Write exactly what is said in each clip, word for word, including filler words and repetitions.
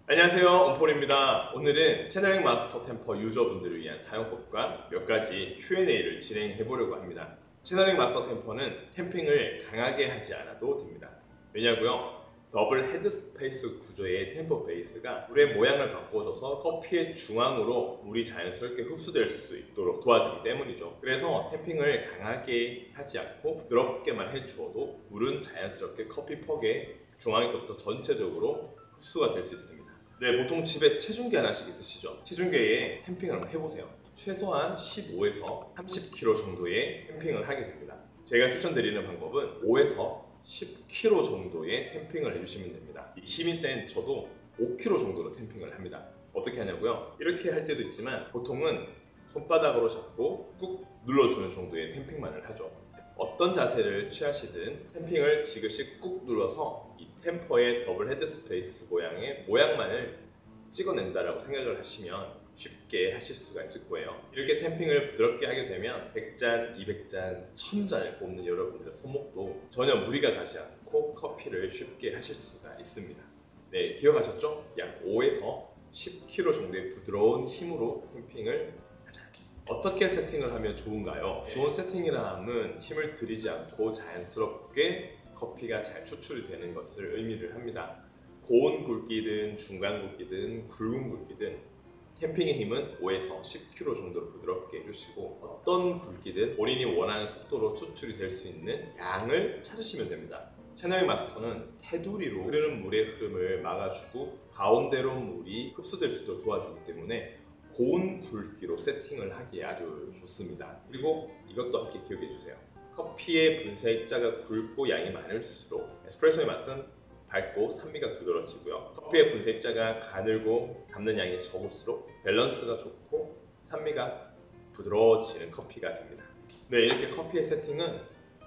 안녕하세요, 온폴입니다. 오늘은 채널링 마스터 템퍼 유저분들을 위한 사용법과 몇 가지 큐 앤 에이를 진행해 보려고 합니다. 채널링 마스터 템퍼는 템핑을 강하게 하지 않아도 됩니다. 왜냐고요? 더블 헤드 스페이스 구조의 템퍼 베이스가 물의 모양을 바꿔줘서 커피의 중앙으로 물이 자연스럽게 흡수될 수 있도록 도와주기 때문이죠. 그래서 템핑을 강하게 하지 않고 부드럽게만 해주어도 물은 자연스럽게 커피 퍽의 중앙에서부터 전체적으로 흡수가 될 수 있습니다. 네, 보통 집에 체중계 하나씩 있으시죠? 체중계에 템핑을 한번 해보세요. 최소한 십오에서 삼십 킬로그램 정도의 템핑을 하게 됩니다. 제가 추천드리는 방법은 오에서 십 킬로그램 정도의 템핑을 해주시면 됩니다. 힘이 센 저도 오 킬로그램 정도로 템핑을 합니다. 어떻게 하냐고요? 이렇게 할 때도 있지만 보통은 손바닥으로 잡고 꾹 눌러주는 정도의 템핑만을 하죠. 어떤 자세를 취하시든 템핑을 지그시 꾹 눌러서 이 템퍼의 더블 헤드 스페이스 모양의 모양만을 찍어낸다라고 생각을 하시면 쉽게 하실 수가 있을 거예요. 이렇게 템핑을 부드럽게 하게 되면 백 잔, 이백 잔, 천 잔을 뽑는 여러분들의 손목도 전혀 무리가 가지 않고 커피를 쉽게 하실 수가 있습니다. 네, 기억하셨죠? 약 오에서 십 킬로그램 정도의 부드러운 힘으로 템핑을 어떻게 세팅을 하면 좋은가요? 좋은 세팅이라 함은 힘을 들이지 않고 자연스럽게 커피가 잘 추출이 되는 것을 의미를 합니다. 고운 굵기든 중간 굵기든 굵은 굵기든 템핑의 힘은 오에서 십 킬로그램 정도로 부드럽게 해주시고 어떤 굵기든 본인이 원하는 속도로 추출이 될 수 있는 양을 찾으시면 됩니다. 채널링 마스터는 테두리로 흐르는 물의 흐름을 막아주고 가운데로 물이 흡수될 수 있도록 도와주기 때문에 고운 굵기로 세팅을 하기에 아주 좋습니다. 그리고 이것도 함께 기억해 주세요. 커피의 분쇄 입자가 굵고 양이 많을수록 에스프레소의 맛은 밝고 산미가 두드러지고요. 커피의 분쇄 입자가 가늘고 담는 양이 적을수록 밸런스가 좋고 산미가 부드러워지는 커피가 됩니다. 네, 이렇게 커피의 세팅은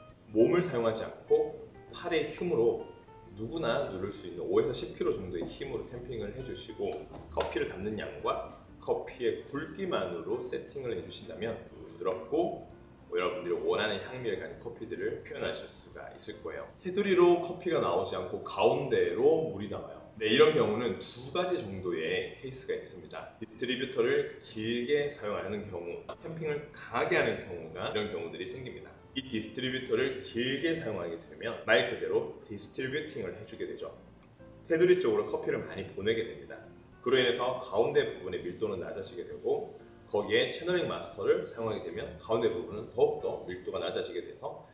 몸을 사용하지 않고 팔의 힘으로 누구나 누를 수 있는 오에서 십 킬로그램 정도의 힘으로 템핑을 해주시고 커피를 담는 양과 커피의 굵기만으로 세팅을 해주신다면 부드럽고 여러분들이 원하는 향미를 가진 커피들을 표현하실 수가 있을 거예요. 테두리로 커피가 나오지 않고 가운데로 물이 나와요. 네, 이런 경우는 두 가지 정도의 케이스가 있습니다. 디스트리뷰터를 길게 사용하는 경우, 템핑을 강하게 하는 경우가 이런 경우들이 생깁니다. 이 디스트리뷰터를 길게 사용하게 되면 말 그대로 디스트리뷰팅을 해주게 되죠. 테두리 쪽으로 커피를 많이 보내게 됩니다. 그로 인해서 가운데 부분의 밀도는 낮아지게 되고 거기에 채널링 마스터를 사용하게 되면 가운데 부분은 더욱더 밀도가 낮아지게 돼서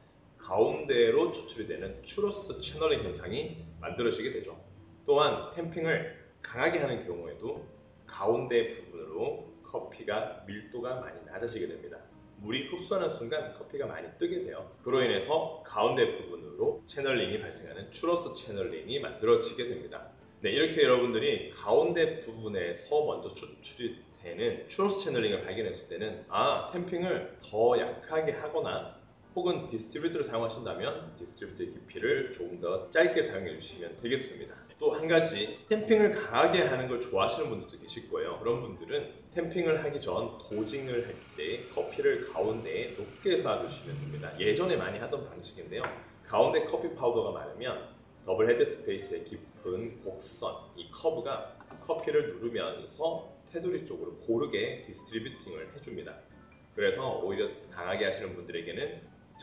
가운데로 추출이 되는 추로스 채널링 현상이 만들어지게 되죠. 또한 템핑을 강하게 하는 경우에도 가운데 부분으로 커피가 밀도가 많이 낮아지게 됩니다. 물이 흡수하는 순간 커피가 많이 뜨게 돼요. 그로 인해서 가운데 부분으로 채널링이 발생하는 추로스 채널링이 만들어지게 됩니다. 네, 이렇게 여러분들이 가운데 부분에서 먼저 추출이 되는 추로스 채널링을 발견했을 때는 아, 템핑을 더 약하게 하거나 혹은 디스트리뷰터를 사용하신다면 디스트리뷰터의 깊이를 조금 더 짧게 사용해 주시면 되겠습니다. 또 한 가지, 템핑을 강하게 하는 걸 좋아하시는 분들도 계실 거예요. 그런 분들은 템핑을 하기 전 도징을 할 때 커피를 가운데에 높게 쏴주시면 됩니다. 예전에 많이 하던 방식인데요. 가운데 커피 파우더가 많으면 더블 헤드 스페이스의 깊은 곡선, 이 커브가 커피를 누르면서 테두리 쪽으로 고르게 디스트리뷰팅을 해줍니다. 그래서 오히려 강하게 하시는 분들에게는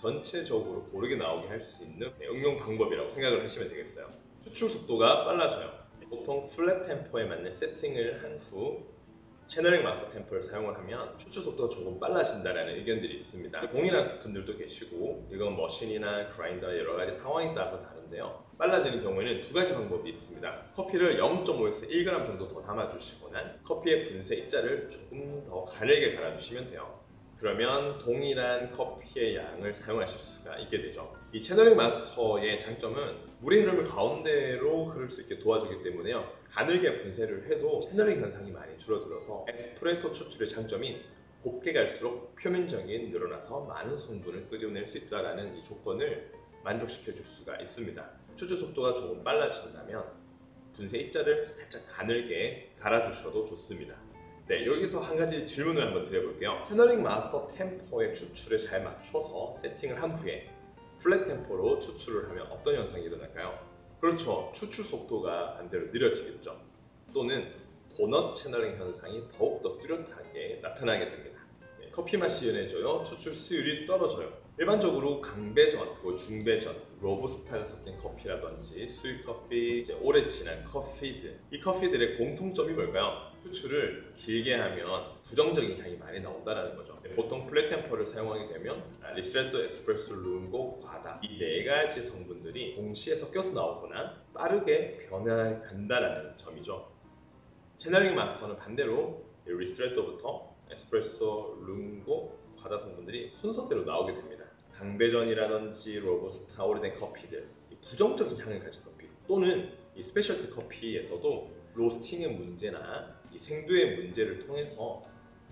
전체적으로 고르게 나오게 할 수 있는 응용 방법이라고 생각을 하시면 되겠어요. 추출 속도가 빨라져요. 보통 플랫 템포에 맞는 세팅을 한 후 채널링 마스터 템포를 사용을 하면 추출 속도가 조금 빨라진다는 의견들이 있습니다. 동일한 분들도 계시고 이건 머신이나 그라인더 여러 가지 상황에 따라서 다른데요. 빨라지는 경우에는 두 가지 방법이 있습니다. 커피를 영 점 오에서 일 그램 정도 더 담아주시거나 커피의 분쇄 입자를 조금 더 가늘게 갈아주시면 돼요. 그러면 동일한 커피의 양을 사용하실 수가 있게 되죠. 이 채널링 마스터의 장점은 물의 흐름을 가운데로 흐를 수 있게 도와주기 때문에요. 가늘게 분쇄를 해도 채널링 현상이 많이 줄어들어서 에스프레소 추출의 장점인 곱게 갈수록 표면적인 늘어나서 많은 성분을 끄집어낼 수 있다는 이 조건을 만족시켜 줄 수가 있습니다. 추출 속도가 조금 빨라진다면 분쇄 입자를 살짝 가늘게 갈아주셔도 좋습니다. 네, 여기서 한 가지 질문을 한번 드려볼게요. 채널링 마스터 템포의 추출에 잘 맞춰서 세팅을 한 후에 플랫 템포로 추출을 하면 어떤 현상이 일어날까요? 그렇죠. 추출 속도가 반대로 느려지겠죠. 또는 도넛 채널링 현상이 더욱더 뚜렷하게 나타나게 됩니다. 네, 커피 맛이 연해져요. 추출 수율이 떨어져요. 일반적으로 강배전, 그리고 중배전, 로부스타가 섞인 커피라든지 수입 커피, 이제 오래 지난 커피들, 이 커피들의 공통점이 뭘까요? 추출을 길게 하면 부정적인 향이 많이 나온다는 거죠. 보통 플랫 템퍼를 사용하게 되면 리스트레토, 에스프레소, 룽고, 과다 이 네 가지 성분들이 동시에 섞여서 나오거나 빠르게 변화간다는 점이죠. 채널링 마스터는 반대로 리스트레토부터 에스프레소, 룽고, 과다 성분들이 순서대로 나오게 됩니다. 강배전이라든지 로부스타, 오래된 커피들, 부정적인 향을 가진 커피 또는 이 스페셜티 커피에서도 로스팅의 문제나 이 생두의 문제를 통해서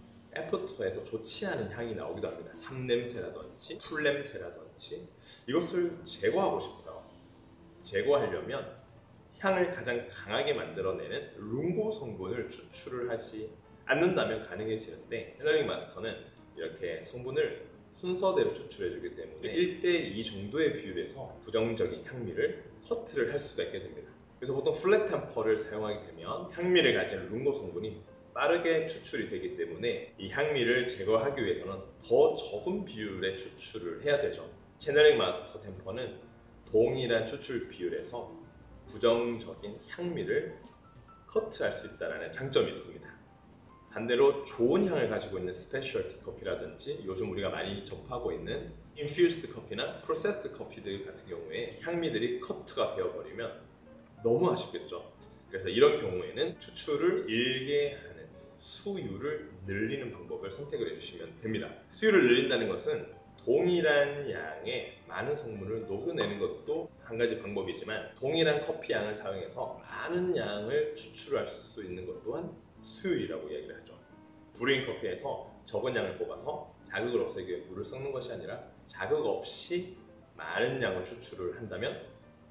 애프터에서 좋지 않은 향이 나오기도 합니다. 산냄새라든지 풀냄새라든지 이것을 제거하고 싶어요. 제거하려면 향을 가장 강하게 만들어내는 룽고 성분을 추출을 하지 않는다면 가능해지는데 채널링 마스터는 이렇게 성분을 순서대로 추출해주기 때문에 일 대 이 정도의 비율에서 부정적인 향미를 커트를 할 수가 있게 됩니다. 그래서 보통 플랫 템퍼를 사용하게 되면 향미를 가진 룽고 성분이 빠르게 추출이 되기 때문에 이 향미를 제거하기 위해서는 더 적은 비율의 추출을 해야 되죠. 채널링 마스터 템퍼는 동일한 추출 비율에서 부정적인 향미를 커트할 수 있다는 장점이 있습니다. 반대로 좋은 향을 가지고 있는 스페셜티 커피라든지 요즘 우리가 많이 접하고 있는 인퓨즈드 커피나 프로세스드 커피들 같은 경우에 향미들이 커트가 되어버리면 너무 아쉽겠죠. 그래서 이런 경우에는 추출을 길게 하는 수율을 늘리는 방법을 선택을 해주시면 됩니다. 수율을 늘린다는 것은 동일한 양의 많은 성분을 녹여내는 것도 한 가지 방법이지만 동일한 커피 양을 사용해서 많은 양을 추출할 수 있는 것 또한 수율이라고 이야기를 하죠. 브루잉 커피에서 적은 양을 뽑아서 자극을 없애기 위해 물을 섞는 것이 아니라 자극 없이 많은 양을 추출을 한다면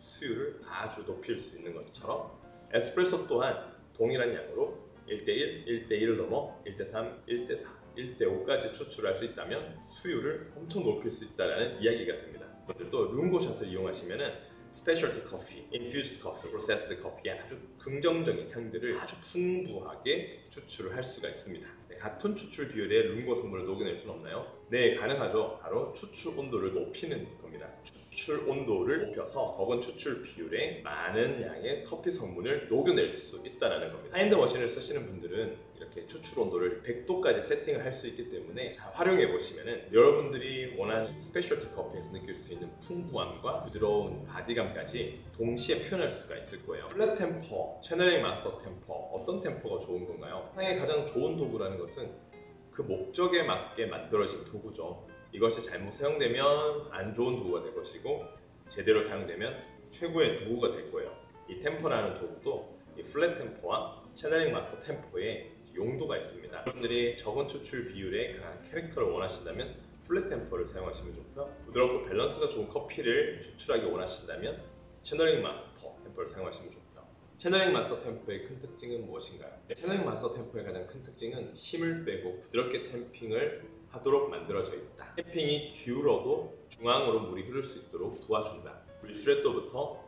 수율을 아주 높일 수 있는 것처럼 에스프레소 또한 동일한 양으로 일 대 일, 일 대 일을 넘어 일 대 삼, 일 대 사, 일 대 오까지 추출할 수 있다면 수율을 엄청 높일 수 있다는 이야기가 됩니다. 또 룽고샷을 이용하시면 스페셜티 커피, 인퓨즈드 커피, 프로세스드 커피의 아주 긍정적인 향들을 아주 풍부하게 추출을 할 수가 있습니다. 네, 같은 추출 비율의 룽고 성분을 녹여낼 수는 없나요? 네, 가능하죠. 바로 추출 온도를 높이는 겁니다. 추출 온도를 높여서 적은 추출 비율에 많은 양의 커피 성분을 녹여낼 수 있다는 겁니다. 하인드 머신을 쓰시는 분들은 이렇게 추출 온도를 백 도까지 세팅을 할 수 있기 때문에 잘 활용해 보시면은 여러분들이 원하는 스페셜티 커피에서 느낄 수 있는 풍부함과 부드러운 바디감까지 동시에 표현할 수가 있을 거예요. 플랫 템퍼, 채널링 마스터 템퍼, 어떤 템퍼가 좋은 건가요? 향의 가장 좋은 도구라는 것은 그 목적에 맞게 만들어진 도구죠. 이것이 잘못 사용되면 안 좋은 도구가 될 것이고 제대로 사용되면 최고의 도구가 될 거예요. 이 템퍼라는 도구도 이 플랫 템퍼와 채널링 마스터 템퍼의 용도가 있습니다. 여러분들이 적은 추출 비율의 강한 캐릭터를 원하신다면 플랫 템퍼를 사용하시면 좋고요. 부드럽고 밸런스가 좋은 커피를 추출하기 원하신다면 채널링 마스터 템퍼를 사용하시면 좋고요. 채널링 마스터 템퍼의 큰 특징은 무엇인가요? 채널링 마스터 템퍼의 가장 큰 특징은 힘을 빼고 부드럽게 템핑을 하도록 만들어져 있다. 템핑이 기울어도 중앙으로 물이 흐를 수 있도록 도와준다. 리스트레토부터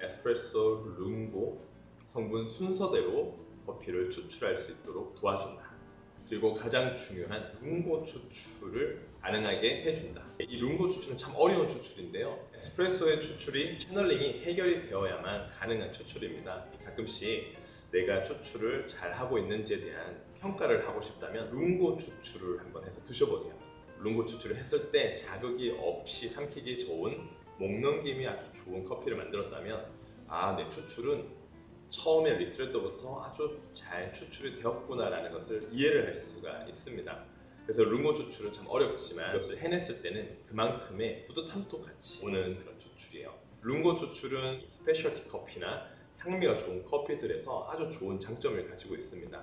에스프레소, 룽고 성분 순서대로 커피를 추출할 수 있도록 도와준다. 그리고 가장 중요한 룽고 추출을 가능하게 해준다. 이 룽고 추출은 참 어려운 추출인데요. 에스프레소의 추출이 채널링이 해결이 되어야만 가능한 추출입니다. 가끔씩 내가 추출을 잘 하고 있는지에 대한 평가를 하고 싶다면 룽고 추출을 한번 해서 드셔보세요. 룽고 추출을 했을 때 자극이 없이 삼키기 좋은 목넘김이 아주 좋은 커피를 만들었다면 아, 내 추출은 처음에 리스트레토부터 아주 잘 추출이 되었구나 라는 것을 이해를 할 수가 있습니다. 그래서 룽고 추출은 참 어렵지만 이것을 해냈을 때는 그만큼의 뿌듯함도 같이 오는 그런 추출이에요. 룽고 추출은 스페셜티 커피나 향미가 좋은 커피들에서 아주 좋은 장점을 가지고 있습니다.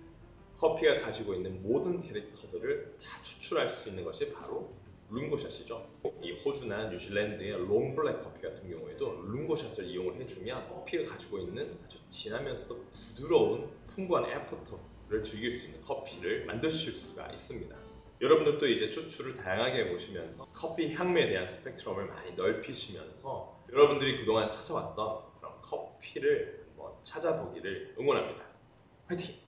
커피가 가지고 있는 모든 캐릭터들을 다 추출할 수 있는 것이 바로 룽고샷이죠. 이 호주나 뉴질랜드의 롱블랙 커피 같은 경우에도 룽고샷을 이용을 해주면 커피가 가지고 있는 아주 진하면서도 부드러운 풍부한 애프터를 즐길 수 있는 커피를 만드실 수가 있습니다. 여러분들도 이제 추출을 다양하게 해보시면서 커피 향미에 대한 스펙트럼을 많이 넓히시면서 여러분들이 그동안 찾아왔던 그런 커피를 한번 찾아보기를 응원합니다. 화이팅!